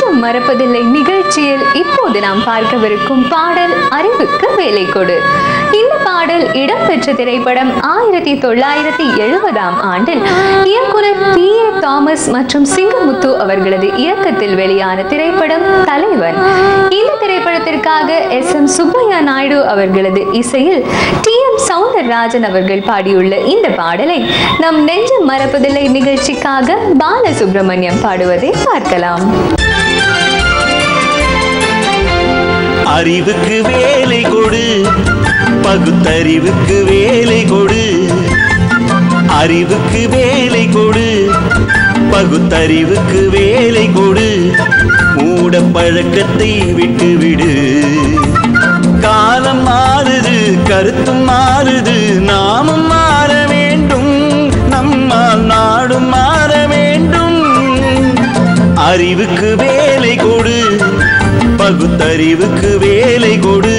நெஞ்சம் மறப்பதில்லை நிகழ்ச்சியில் இப்போது நாம் பார்க்கவிருக்கும் பாடல் அறிவுக்கு வேலை கொடு. இந்த பாடல் இடம்பெற்ற திரைப்படம் 1970 ஆண்டில் இயக்குனர் P.A. தாமஸ் மற்றும் சிங்கமுத்து அவர்களது இயக்கத்தில் வெளியான திரைப்படம் தலைவன். இந்த திரைப்படத்திற்காக S.M. சுப்பையா நாயுடு அவர்களது இசையில் T.M. சௌந்தரராஜன் அவர்கள் பாடியுள்ள இந்த பாடலை நம் நெஞ்சம் மறப்பதில்லை நிகழ்ச்சிக்காக பாலசுப்ரமணியம் பாடுவதை பார்க்கலாம். அறிவுக்கு வேலை கொடு, பகுத்தறிவுக்கு வேலை கொடு. அறிவுக்கு வேலை கொடு, பகுத்தறிவுக்கு வேலை கொடு. மூட பழக்கத்தை விட்டுவிடு. காலம் மாறுது, கருத்தும் மாறுது, நாமும் மாற வேண்டும், நம்மால் நாடும் மாற வேண்டும். அறிவுக்கு வேலை கொடு, பகுத்தறிவுக்கு வேலை கொடு.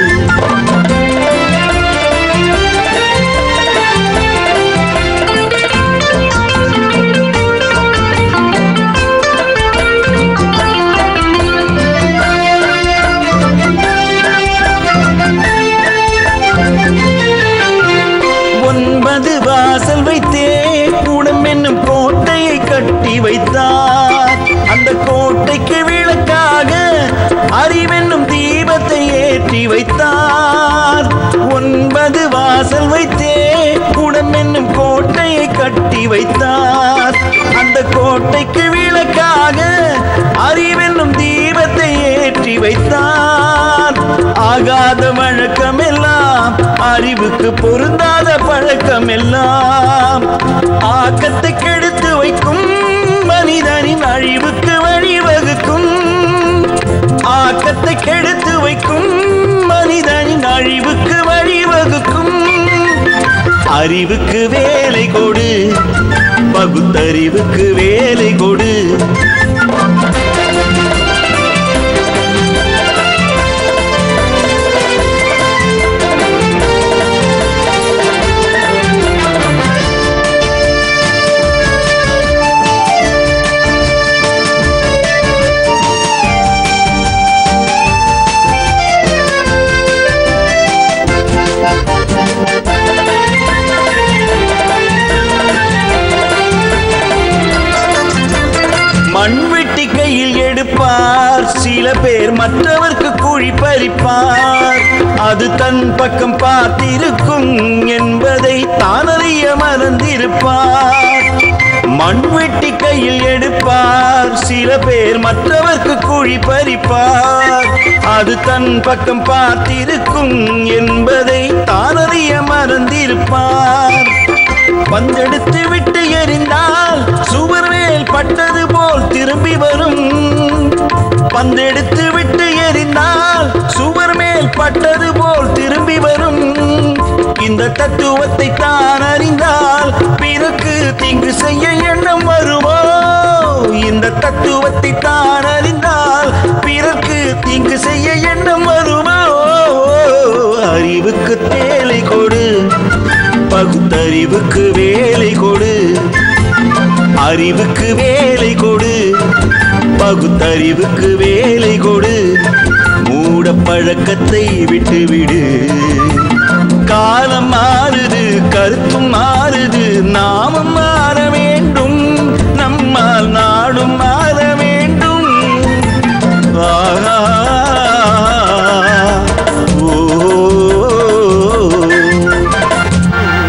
வாசல் வைத்தே கூடம் என்னும் கோட்டையை கட்டி வைத்தார். அந்த கோட்டைக்கு விளக்காக அறிவென்னும் தீபத்தை ஏற்றி வைத்தார். 9 வாசல் வைத்தே கூடம் என்னும் கோட்டையை கட்டி வைத்தார். அந்த கோட்டைக்கு விளக்காக அறிவென்னும் தீபத்தை ஏற்றி வைத்தார். ஆகாத வழக்கம் எல்லாம், அறிவுக்கு பொருந்தாத பழக்கம் எல்லாம் ஆக்கத்தை கெடுத்து வைக்கும், மனிதனின் அழிவுக்கு வழிவகுக்கும். ஆக்கத்தை கெடுத்து வைக்கும், மனிதனின் அழிவுக்கு வழிவகுக்கும். அறிவுக்கு வேலை கொடு, பகுத்தறிவுக்கு வேலை கொடு. மண்வெட்டி கையில் எடுப்பார், சில பேர் மற்றவர்க்கு குழி பறிப்பார். அது தன் பக்கம் பார்த்திருக்கும் என்பதை தானறிய மறந்திருப்பார். மண்வெட்டி கையில் எடுப்பார், சில பேர் மற்றவர்க்கு குழி பறிப்பார். அது தன் பக்கம் பார்த்திருக்கும் என்பதை தானறிய மறந்திருப்பார். பந்தெடுத்து விட்டு எறிந்தால் சுவர் மேல் பட்டது போல் திரும்பி வரும். பந்தெடுத்து விட்டு எறிந்தால் சுவர் மேல் பட்டது போல் திரும்பி வரும். இந்த தத்துவத்தை தான் அறிந்தால் பிறகு தீங்கு செய்ய எண்ணம் வருமோ? இந்த தத்துவத்தை தான் அறிந்தால் பிறகு தீங்கு செய்ய எண்ணம் வருமோ? அறிவுக்கு வேலை கொடு, பகுத்தறிவுக்கு வேலை கொடு. அறிவுக்கு வேலை கொடு, பகுத்தறிவுக்கு வேலை கொடு. மூட பழக்கத்தை விட்டுவிடு. காலம் மாறுது, கருத்தும் மாறுது, நாமும்